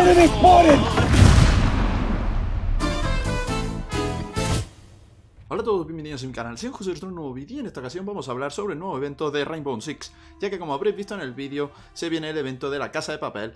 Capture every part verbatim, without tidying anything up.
Enemy spotted! Hola a todos, bienvenidos a mi canal, soy José, un nuevo vídeo y en esta ocasión vamos a hablar sobre el nuevo evento de Rainbow Six, ya que como habréis visto en el vídeo, se viene el evento de la Casa de Papel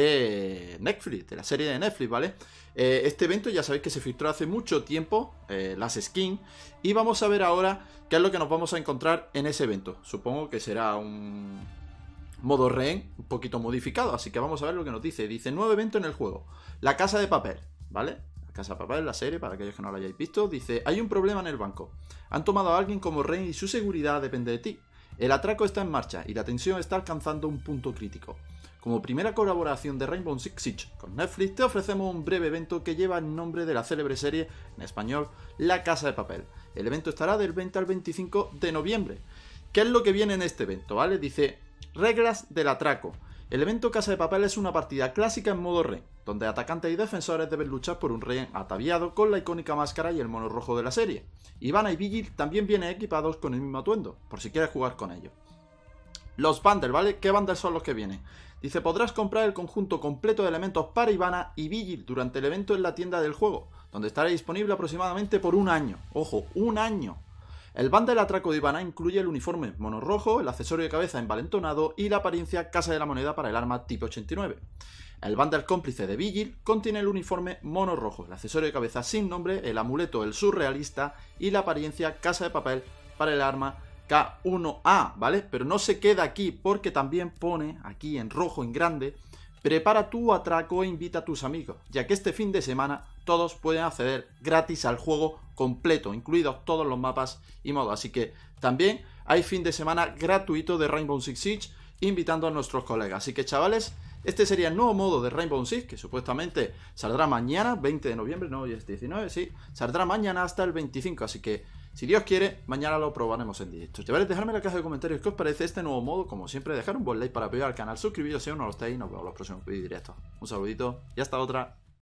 de Netflix, de la serie de Netflix, ¿vale? Eh, este evento ya sabéis que se filtró hace mucho tiempo, eh, las skins, y vamos a ver ahora qué es lo que nos vamos a encontrar en ese evento. Supongo que será un modo rehén un poquito modificado, así que vamos a ver lo que nos dice. Dice, nuevo evento en el juego, la Casa de Papel, ¿vale? Casa de Papel, la serie, para aquellos que no la hayáis visto. Dice, hay un problema en el banco. Han tomado a alguien como rehén y su seguridad depende de ti. El atraco está en marcha y la tensión está alcanzando un punto crítico. Como primera colaboración de Rainbow Six Siege con Netflix, te ofrecemos un breve evento que lleva el nombre de la célebre serie, en español, La Casa de Papel. El evento estará del veinte al veinticinco de noviembre. ¿Qué es lo que viene en este evento? ¿Vale? Dice, reglas del atraco. El evento Casa de Papel es una partida clásica en modo rehén, donde atacantes y defensores deben luchar por un rehén ataviado con la icónica máscara y el mono rojo de la serie. Ivana y Vigil también vienen equipados con el mismo atuendo, por si quieres jugar con ellos. Los bundles, ¿vale? ¿Qué bundles son los que vienen? Dice, podrás comprar el conjunto completo de elementos para Ivana y Vigil durante el evento en la tienda del juego, donde estará disponible aproximadamente por un año. ¡Ojo! ¡Un año! El bundle atraco de Ivana incluye el uniforme mono rojo, el accesorio de cabeza envalentonado y la apariencia Casa de la Moneda para el arma tipo ochenta y nueve. El bundle cómplice de Vigil contiene el uniforme mono rojo, el accesorio de cabeza sin nombre, el amuleto el surrealista y la apariencia Casa de Papel para el arma K uno A, ¿vale? Pero no se queda aquí porque también pone aquí en rojo en grande, prepara tu atraco e invita a tus amigos, ya que este fin de semana todos pueden acceder gratis al juego completo, incluidos todos los mapas y modos. Así que también hay fin de semana gratuito de Rainbow Six Siege, invitando a nuestros colegas. Así que chavales, este sería el nuevo modo de Rainbow Six, que supuestamente saldrá mañana, veinte de noviembre, no, hoy es diecinueve, sí, saldrá mañana hasta el veinticinco, así que si Dios quiere, mañana lo probaremos en directo. Chavales, dejadme en la caja de comentarios qué os parece este nuevo modo. Como siempre, dejar un buen like para apoyar al canal, suscribiros si aún no lo estáis y nos vemos en los próximos vídeos directos. Un saludito y hasta otra.